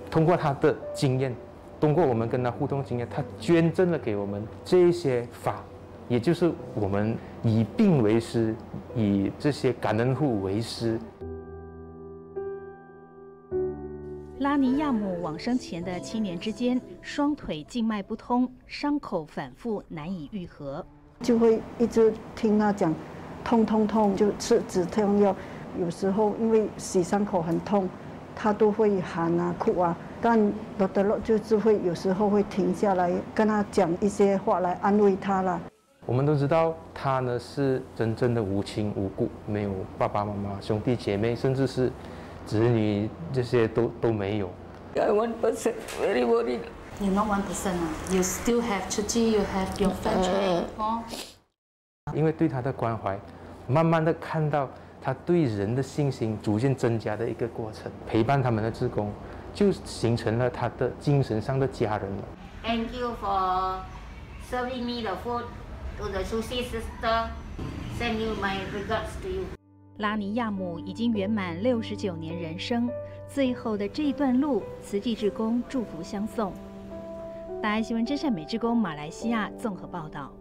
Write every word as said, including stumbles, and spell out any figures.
通过他的经验，通过我们跟他互动经验，他捐赠了给我们这一些法，也就是我们以病为师，以这些感恩户为师。 拉尼亚姆往生前的七年之间，双腿静脉不通，伤口反复难以愈合， 就会一直听他讲痛痛痛，就吃止痛药。有时候因为洗伤口很痛，他都会喊啊哭啊，但罗德洛就是会有时候会停下来跟他讲一些话来安慰他啦。 我们都知道他呢是真正的无亲无故，没有爸爸妈妈、兄弟姐妹，甚至是子女，这些都都没有。 I one percent very worried. You're not one percent 啊 ，You still have Chichi, you have your family. 哦。 因为对他的关怀，慢慢的看到他对人的信心逐渐增加的一个过程，陪伴他们的志工，就形成了他的精神上的家人了。 Thank you for serving me the food to the Susie sister. Send you my regards to you. 拉尼亚姆已经圆满六十九年人生，最后的这一段路，慈济志工祝福相送。大爱新闻真善美志工马来西亚综合报道。